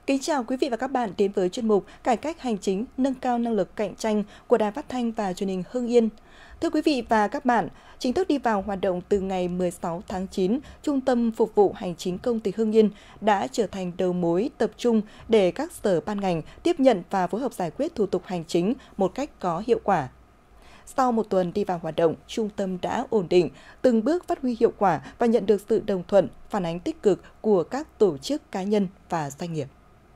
Kính chào quý vị và các bạn đến với chuyên mục Cải cách hành chính, nâng cao năng lực cạnh tranh của Đài Phát thanh và Truyền hình Hưng Yên. Thưa quý vị và các bạn, chính thức đi vào hoạt động từ ngày 16 tháng 9, Trung tâm Phục vụ Hành chính công tỉnh Hưng Yên đã trở thành đầu mối tập trung để các sở ban ngành tiếp nhận và phối hợp giải quyết thủ tục hành chính một cách có hiệu quả. Sau một tuần đi vào hoạt động, trung tâm đã ổn định, từng bước phát huy hiệu quả và nhận được sự đồng thuận, phản ánh tích cực của các tổ chức cá nhân và doanh nghiệp.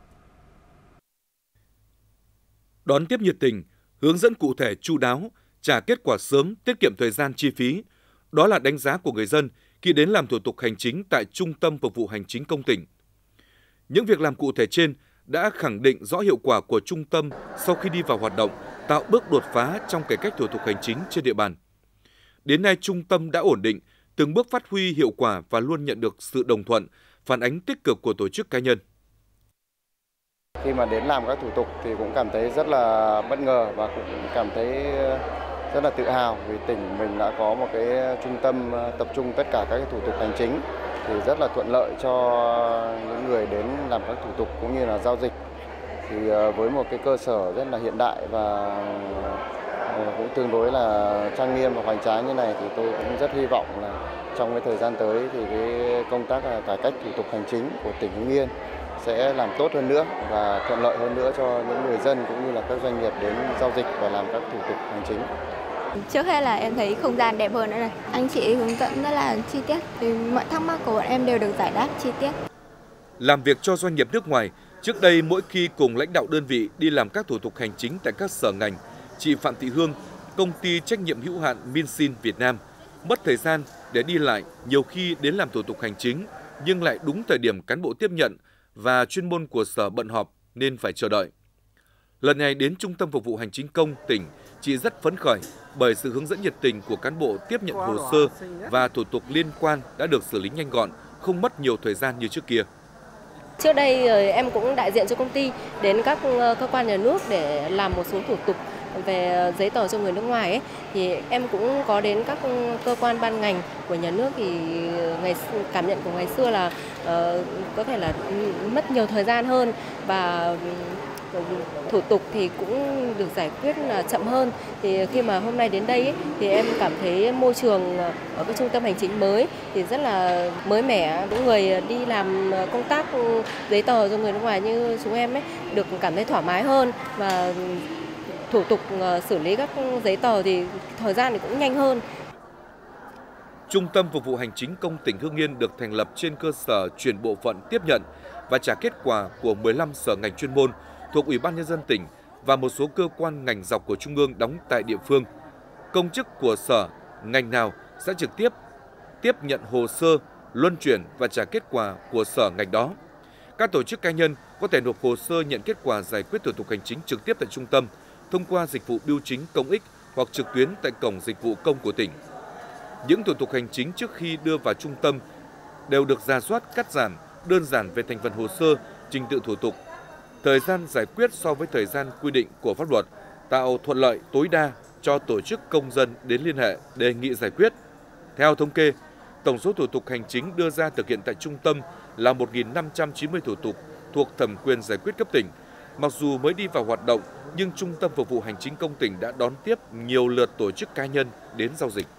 Đón tiếp nhiệt tình, hướng dẫn cụ thể chu đáo, trả kết quả sớm, tiết kiệm thời gian chi phí. Đó là đánh giá của người dân khi đến làm thủ tục hành chính tại Trung tâm Phục vụ Hành chính công tỉnh. Những việc làm cụ thể trên đã khẳng định rõ hiệu quả của trung tâm sau khi đi vào hoạt động, tạo bước đột phá trong cải cách thủ tục hành chính trên địa bàn. Đến nay, trung tâm đã ổn định, từng bước phát huy hiệu quả và luôn nhận được sự đồng thuận, phản ánh tích cực của tổ chức cá nhân. Khi mà đến làm các thủ tục thì cũng cảm thấy rất là bất ngờ và cũng cảm thấy rất là tự hào vì tỉnh mình đã có một cái trung tâm tập trung tất cả các thủ tục hành chính thì rất là thuận lợi cho những người đến làm các thủ tục cũng như là giao dịch. Thì với một cái cơ sở rất là hiện đại và cũng tương đối là trang nghiêm và hoành tráng như này thì tôi cũng rất hy vọng là trong cái thời gian tới thì cái công tác cải cách thủ tục hành chính của tỉnh Hưng Yên sẽ làm tốt hơn nữa và thuận lợi hơn nữa cho những người dân cũng như là các doanh nghiệp đến giao dịch và làm các thủ tục hành chính. Trước hết là em thấy không gian đẹp hơn nữa này. Anh chị hướng dẫn rất là chi tiết, thì mọi thắc mắc của bọn em đều được giải đáp chi tiết. Làm việc cho doanh nghiệp nước ngoài, trước đây mỗi khi cùng lãnh đạo đơn vị đi làm các thủ tục hành chính tại các sở ngành, chị Phạm Thị Hương, công ty trách nhiệm hữu hạn Minsin Việt Nam, mất thời gian để đi lại, nhiều khi đến làm thủ tục hành chính nhưng lại đúng thời điểm cán bộ tiếp nhận và chuyên môn của sở bận họp nên phải chờ đợi. Lần này đến Trung tâm Phục vụ Hành chính công tỉnh, chị rất phấn khởi bởi sự hướng dẫn nhiệt tình của cán bộ tiếp nhận hồ sơ và thủ tục liên quan đã được xử lý nhanh gọn, không mất nhiều thời gian như trước kia. Trước đây em cũng đại diện cho công ty đến các cơ quan nhà nước để làm một số thủ tục về giấy tờ cho người nước ngoài ấy, thì em cũng có đến các cơ quan ban ngành của nhà nước thì cảm nhận của ngày xưa là có thể là mất nhiều thời gian hơn và thủ tục thì cũng được giải quyết là chậm hơn. Thì khi mà hôm nay đến đây ấy, thì em cảm thấy môi trường ở cái trung tâm hành chính mới thì rất là mới mẻ. Những người đi làm công tác giấy tờ cho người nước ngoài như chúng em ấy được cảm thấy thoải mái hơn và thủ tục xử lý các giấy tờ thì thời gian thì cũng nhanh hơn. Trung tâm Phục vụ Hành chính công tỉnh Hưng Yên được thành lập trên cơ sở chuyển bộ phận tiếp nhận và trả kết quả của 15 sở ngành chuyên môn thuộc Ủy ban Nhân dân tỉnh và một số cơ quan ngành dọc của Trung ương đóng tại địa phương. Công chức của sở, ngành nào sẽ trực tiếp nhận hồ sơ, luân chuyển và trả kết quả của sở ngành đó. Các tổ chức cá nhân có thể nộp hồ sơ nhận kết quả giải quyết thủ tục hành chính trực tiếp tại trung tâm thông qua dịch vụ bưu chính công ích hoặc trực tuyến tại cổng dịch vụ công của tỉnh. Những thủ tục hành chính trước khi đưa vào trung tâm đều được rà soát, cắt giảm, đơn giản về thành phần hồ sơ, trình tự thủ tục, thời gian giải quyết so với thời gian quy định của pháp luật, tạo thuận lợi tối đa cho tổ chức công dân đến liên hệ đề nghị giải quyết. Theo thống kê, tổng số thủ tục hành chính đưa ra thực hiện tại trung tâm là 1.590 thủ tục thuộc thẩm quyền giải quyết cấp tỉnh. Mặc dù mới đi vào hoạt động, nhưng Trung tâm Phục vụ Hành chính công tỉnh đã đón tiếp nhiều lượt tổ chức cá nhân đến giao dịch.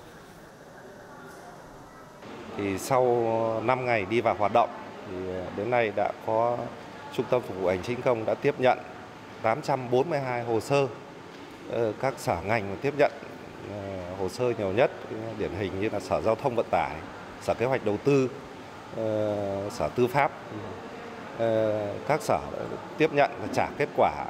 Thì sau 5 ngày đi vào hoạt động, thì đến nay đã có Trung tâm Phục vụ Hành chính công đã tiếp nhận 842 hồ sơ. Các sở ngành tiếp nhận hồ sơ nhiều nhất, điển hình như là Sở Giao thông Vận tải, Sở Kế hoạch Đầu tư, Sở Tư pháp. Các sở tiếp nhận và trả kết quả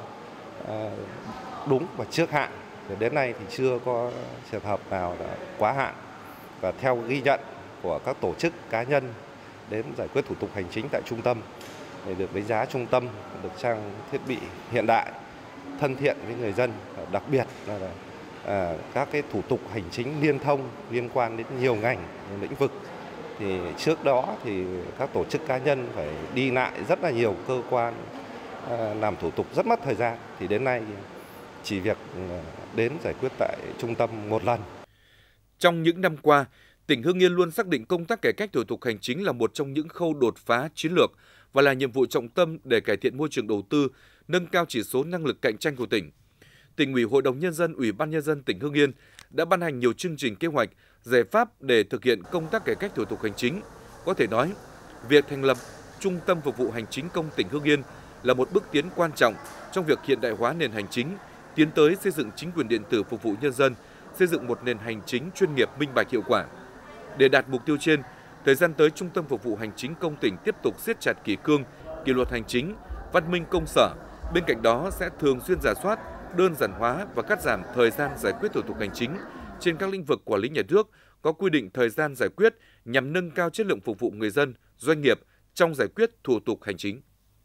đúng và trước hạn. Đến nay thì chưa có trường hợp nào đã quá hạn. Và theo ghi nhận của các tổ chức cá nhân đến giải quyết thủ tục hành chính tại trung tâm, để được đánh giá trung tâm được trang thiết bị hiện đại, thân thiện với người dân, đặc biệt là các cái thủ tục hành chính liên thông liên quan đến nhiều ngành, nhiều lĩnh vực. Thì trước đó thì các tổ chức cá nhân phải đi lại rất là nhiều cơ quan làm thủ tục rất mất thời gian. Thì đến nay chỉ việc đến giải quyết tại trung tâm một lần. Trong những năm qua, tỉnh Hưng Yên luôn xác định công tác cải cách thủ tục hành chính là một trong những khâu đột phá chiến lược và là nhiệm vụ trọng tâm để cải thiện môi trường đầu tư, nâng cao chỉ số năng lực cạnh tranh của tỉnh. Tỉnh ủy, Hội đồng Nhân dân, Ủy ban Nhân dân tỉnh Hưng Yên đã ban hành nhiều chương trình kế hoạch, giải pháp để thực hiện công tác cải cách thủ tục hành chính. Có thể nói, việc thành lập Trung tâm Phục vụ Hành chính công tỉnh Hưng Yên là một bước tiến quan trọng trong việc hiện đại hóa nền hành chính, tiến tới xây dựng chính quyền điện tử phục vụ nhân dân, xây dựng một nền hành chính chuyên nghiệp, minh bạch, hiệu quả. Để đạt mục tiêu trên, thời gian tới, Trung tâm Phục vụ Hành chính công tỉnh tiếp tục siết chặt kỷ cương, kỷ luật hành chính, văn minh công sở. Bên cạnh đó sẽ thường xuyên rà soát, đơn giản hóa và cắt giảm thời gian giải quyết thủ tục hành chính trên các lĩnh vực quản lý nhà nước có quy định thời gian giải quyết nhằm nâng cao chất lượng phục vụ người dân, doanh nghiệp trong giải quyết thủ tục hành chính.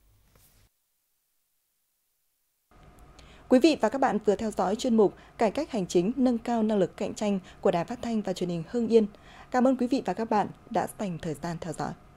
Quý vị và các bạn vừa theo dõi chuyên mục Cải cách hành chính nâng cao năng lực cạnh tranh của Đài Phát thanh và Truyền hình Hưng Yên. Cảm ơn quý vị và các bạn đã dành thời gian theo dõi.